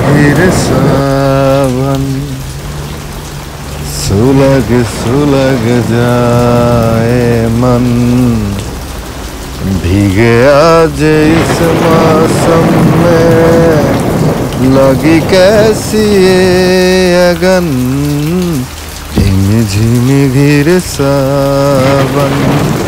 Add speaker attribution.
Speaker 1: फिर सावन सुलग सुलग जाए मन, भीगे आज इस मौसम में लगी कैसी ये अगन, झिमी झिमी गिर सावन।